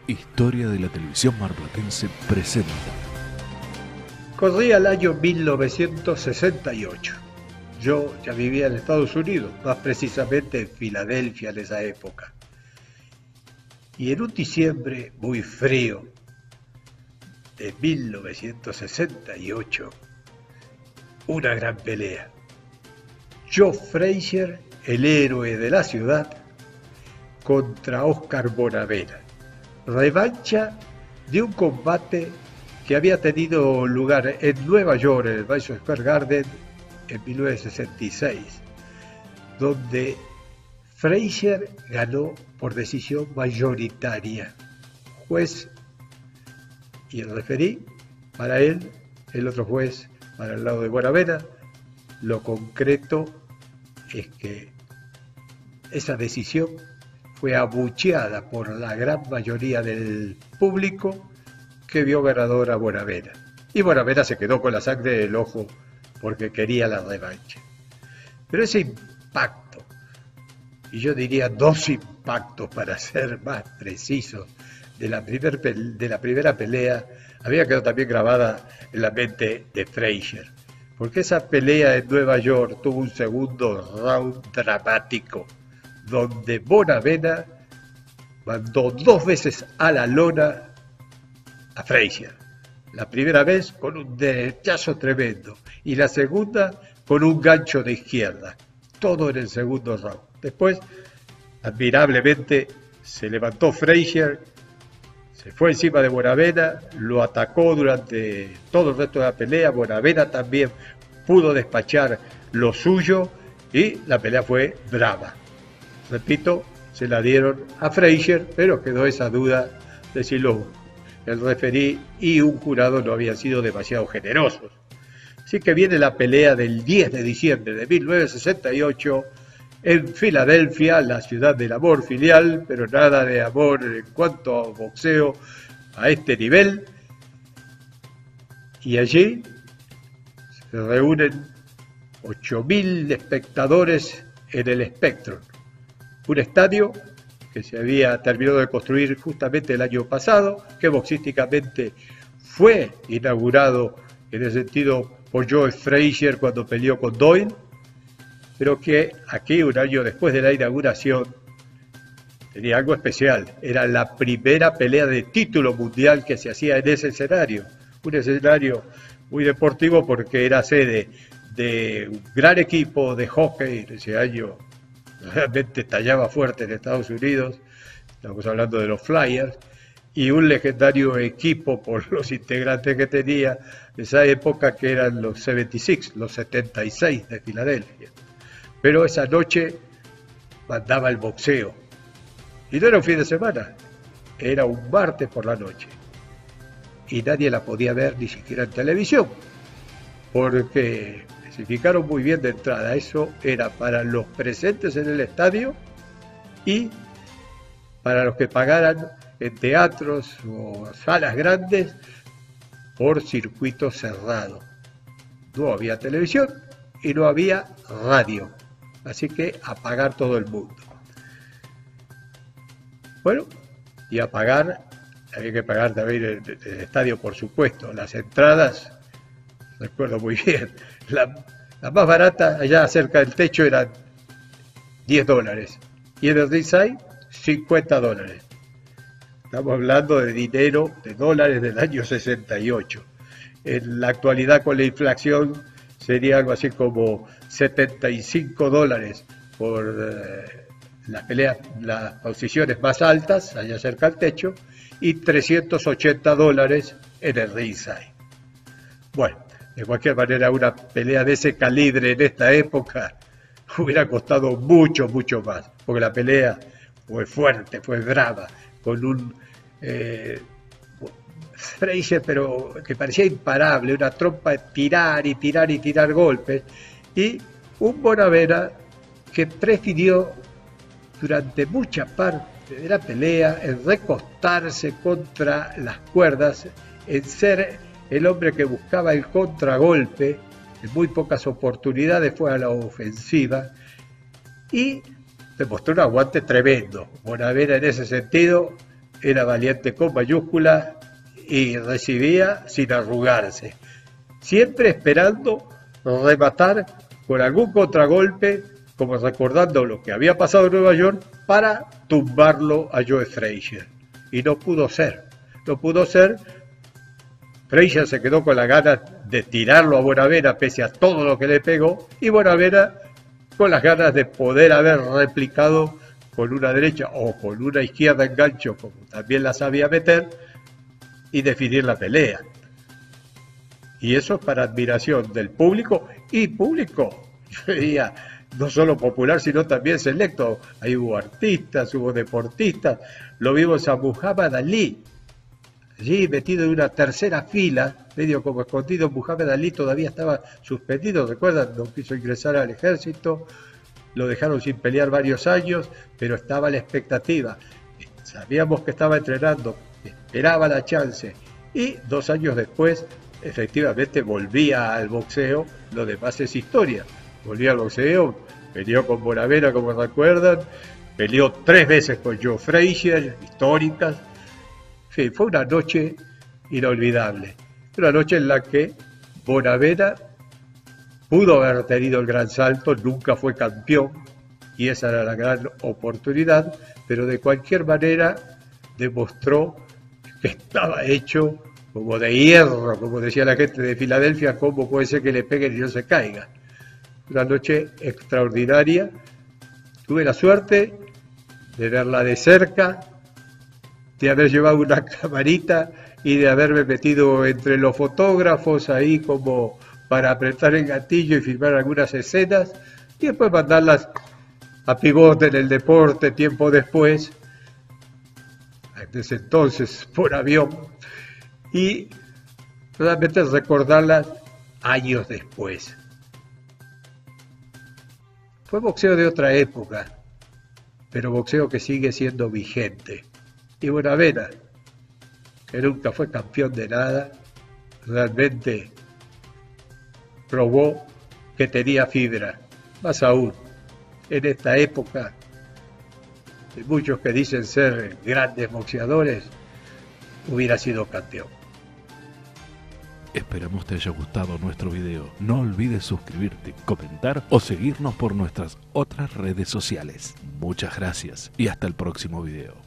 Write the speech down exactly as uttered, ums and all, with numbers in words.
Historia de la televisión marplatense presenta. Corría el año mil novecientos sesenta y ocho. Yo ya vivía en Estados Unidos, más precisamente en Filadelfia en esa época. Y en un diciembre muy frío de mil novecientos sesenta y ocho, una gran pelea. Joe Frazier, el héroe de la ciudad, contra Oscar Bonavena. Revancha de un combate que había tenido lugar en Nueva York, en el Madison Square Garden, en mil novecientos sesenta y seis, donde Frazier ganó por decisión mayoritaria. Juez y el referí para él, el otro juez para el lado de Bonavena. Lo concreto es que esa decisión fue abucheada por la gran mayoría del público que vio ganador a Bonavena. Y Bonavena se quedó con la sangre del ojo porque quería la revancha. Pero ese impacto, y yo diría dos impactos para ser más precisos, de la, primer, de la primera pelea, había quedado también grabada en la mente de Frazier. Porque esa pelea en Nueva York tuvo un segundo round dramático, donde Bonavena mandó dos veces a la lona a Frazier. La primera vez con un derechazo tremendo y la segunda con un gancho de izquierda. Todo en el segundo round. Después, admirablemente, se levantó Frazier, se fue encima de Bonavena, lo atacó durante todo el resto de la pelea. Bonavena también pudo despachar lo suyo y la pelea fue brava. Repito, se la dieron a Frazier, pero quedó esa duda de si lo, el referí y un jurado no habían sido demasiado generosos. Así que viene la pelea del diez de diciembre de mil novecientos sesenta y ocho en Filadelfia, la ciudad del amor filial, pero nada de amor en cuanto a boxeo a este nivel. Y allí se reúnen ocho mil espectadores en el Spectrum, un estadio que se había terminado de construir justamente el año pasado, que boxísticamente fue inaugurado en ese sentido por Joe Frazier cuando peleó con Doyle, pero que aquí, un año después de la inauguración, tenía algo especial. Era la primera pelea de título mundial que se hacía en ese escenario, un escenario muy deportivo porque era sede de un gran equipo de hockey. En ese año realmente tallaba fuerte en Estados Unidos, estamos hablando de los Flyers, y un legendario equipo por los integrantes que tenía esa época, que eran los setenta y seis, los setenta y seis de Filadelfia. Pero esa noche mandaba el boxeo, y no era un fin de semana, era un martes por la noche, y nadie la podía ver ni siquiera en televisión, porque especificaron muy bien de entrada, eso era para los presentes en el estadio y para los que pagaran en teatros o salas grandes por circuito cerrado. No había televisión y no había radio, así que a pagar todo el mundo. Bueno, y a pagar, había que pagar también el, el estadio, por supuesto. Las entradas, recuerdo muy bien, la, la más barata allá cerca del techo eran diez dólares y en el ringside cincuenta dólares. Estamos hablando de dinero, de dólares del año sesenta y ocho. En la actualidad, con la inflación, sería algo así como setenta y cinco dólares por eh, las peleas, las posiciones más altas, allá cerca del techo, y trescientos ochenta dólares en el ringside. Bueno, de cualquier manera, una pelea de ese calibre en esta época hubiera costado mucho, mucho más, porque la pelea fue fuerte, fue brava, con un eh, Frazier, pero que parecía imparable, una trompa de tirar y tirar y tirar golpes, y un Bonavena que prefirió durante mucha parte de la pelea en recostarse contra las cuerdas, en ser el hombre que buscaba el contragolpe. En muy pocas oportunidades fue a la ofensiva y demostró un aguante tremendo. Bonavena en ese sentido era valiente con mayúscula y recibía sin arrugarse, siempre esperando rematar con algún contragolpe, como recordando lo que había pasado en Nueva York, para tumbarlo a Joe Frazier. Y no pudo ser, no pudo ser. Frazier se quedó con la ganas de tirarlo a Bonavena pese a todo lo que le pegó, y Bonavena con las ganas de poder haber replicado con una derecha o con una izquierda en gancho, como también la sabía meter, y definir la pelea. Y eso es para admiración del público, y público, yo diría, no solo popular, sino también selecto. Ahí hubo artistas, hubo deportistas, lo vimos a Muhammad Ali, allí metido en una tercera fila, medio como escondido. Muhammad Ali todavía estaba suspendido, recuerdan, no quiso ingresar al ejército, lo dejaron sin pelear varios años, pero estaba la expectativa. Sabíamos que estaba entrenando, esperaba la chance, y dos años después, efectivamente, volvía al boxeo. Lo demás es historia. Volvía al boxeo, peleó con Bonavena, como recuerdan, peleó tres veces con Joe Frazier, históricas. Sí, fue una noche inolvidable, una noche en la que Bonavena pudo haber tenido el gran salto, nunca fue campeón, y esa era la gran oportunidad, pero de cualquier manera demostró que estaba hecho como de hierro, como decía la gente de Filadelfia, cómo puede ser que le peguen y no se caiga. Una noche extraordinaria, tuve la suerte de verla de cerca, de haber llevado una camarita y de haberme metido entre los fotógrafos ahí como para apretar el gatillo y filmar algunas escenas, y después mandarlas a Pivote en el Deporte tiempo después, desde entonces por avión, y realmente recordarlas años después. Fue boxeo de otra época, pero boxeo que sigue siendo vigente. Y Bonavena, que nunca fue campeón de nada, realmente probó que tenía fibra. Más aún, en esta época, de muchos que dicen ser grandes boxeadores, hubiera sido campeón. Esperamos te haya gustado nuestro video. No olvides suscribirte, comentar o seguirnos por nuestras otras redes sociales. Muchas gracias y hasta el próximo video.